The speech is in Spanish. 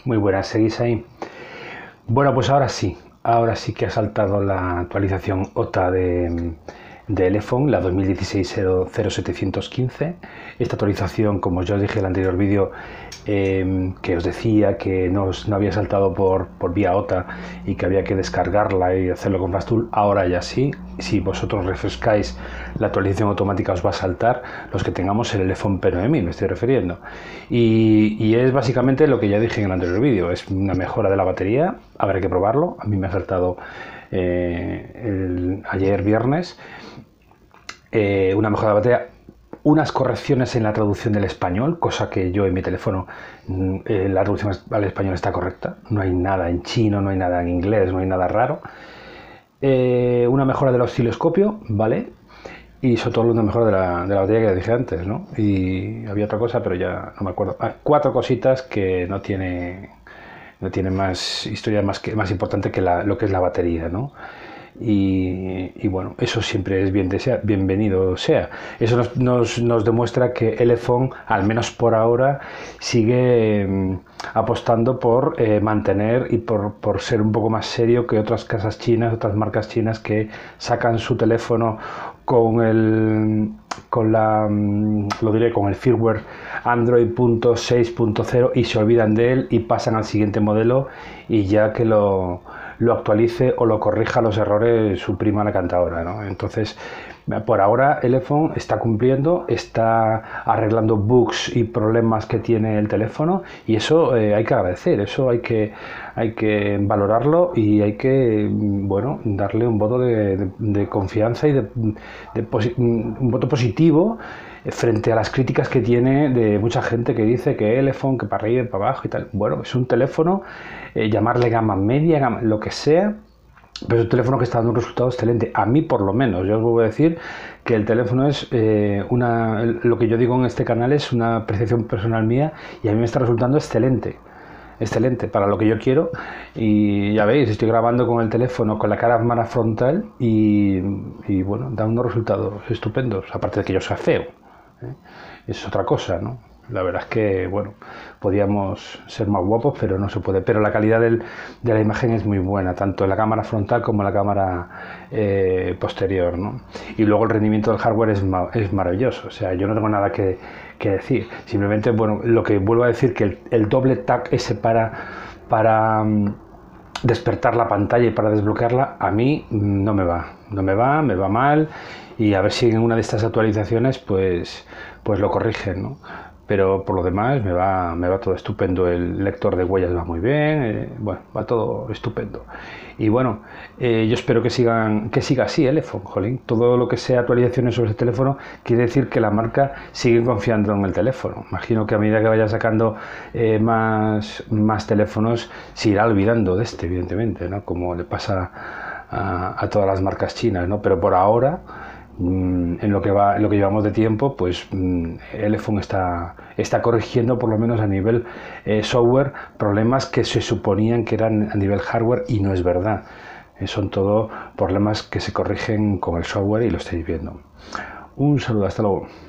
Muy buenas, ¿seguís ahí? Bueno, pues ahora sí que ha saltado la actualización OTA de iPhone, la 2016-00715. Esta actualización, como ya os dije en el anterior vídeo, que os decía que no había saltado por vía OTA y que había que descargarla y hacerlo con FastTool, ahora ya sí. Si vosotros refrescáis, la actualización automática os va a saltar, los que tengamos el iPhone P9000, me estoy refiriendo. Y es básicamente lo que ya dije en el anterior vídeo, es una mejora de la batería, habrá que probarlo. A mí me ha saltado ayer viernes, una mejora de la batería, unas correcciones en la traducción del español, cosa que yo en mi teléfono, la traducción al español está correcta, no hay nada en chino, no hay nada en inglés, no hay nada raro. Una mejora del osciloscopio, ¿vale? Y sobre todo una mejora de la batería que dije antes, ¿no? Y había otra cosa, pero ya no me acuerdo. 4 cositas que no tiene más historia más importante que lo que es la batería, ¿no? Y bueno, eso siempre es bienvenido sea. Eso nos demuestra que el iPhone, al menos por ahora, sigue apostando por mantener y por ser un poco más serio que otras casas chinas, otras marcas chinas que sacan su teléfono con el firmware Android 6.0 y se olvidan de él y pasan al siguiente modelo, y ya que lo actualice o lo corrija los errores suprima la cantadora, ¿no? Entonces, por ahora el iPhone está cumpliendo, está arreglando bugs y problemas que tiene el teléfono, y eso hay que agradecer, eso hay que valorarlo, y hay que, bueno, darle un voto de confianza y un voto positivo frente a las críticas que tiene de mucha gente que dice que el iPhone, que para arriba y para abajo y tal. Bueno, es un teléfono, llamarle gama media, lo que sea, pero es un teléfono que está dando un resultado excelente. A mí, por lo menos, yo os voy a decir que el teléfono es lo que yo digo en este canal es una percepción personal mía, y a mí me está resultando excelente para lo que yo quiero. Y ya veis, estoy grabando con el teléfono con la cámara frontal y bueno, da unos resultados estupendos, aparte de que yo sea feo, ¿eh? Es otra cosa, ¿no? La verdad es que, bueno, podíamos ser más guapos, pero no se puede. Pero la calidad de la imagen es muy buena, tanto en la cámara frontal como en la cámara posterior, ¿no? Y luego el rendimiento del hardware es maravilloso. O sea, yo no tengo nada que decir. Simplemente, bueno, lo que vuelvo a decir, que el doble tap ese para despertar la pantalla y para desbloquearla, a mí no me va mal, y a ver si en una de estas actualizaciones pues lo corrigen, ¿no? Pero por lo demás me va todo estupendo. El lector de huellas va muy bien, bueno, va todo estupendo. Y bueno, yo espero que siga así el iPhone, jolín. Todo lo que sea actualizaciones sobre ese teléfono quiere decir que la marca sigue confiando en el teléfono. Imagino que a medida que vaya sacando más teléfonos, se irá olvidando de este, evidentemente, ¿no? Como le pasa a todas las marcas chinas, ¿no? Pero por ahora, en lo que llevamos de tiempo, pues el iPhone está corrigiendo, por lo menos a nivel software, problemas que se suponían que eran a nivel hardware, y no es verdad. Son todo problemas que se corrigen con el software, y lo estáis viendo. Un saludo, hasta luego.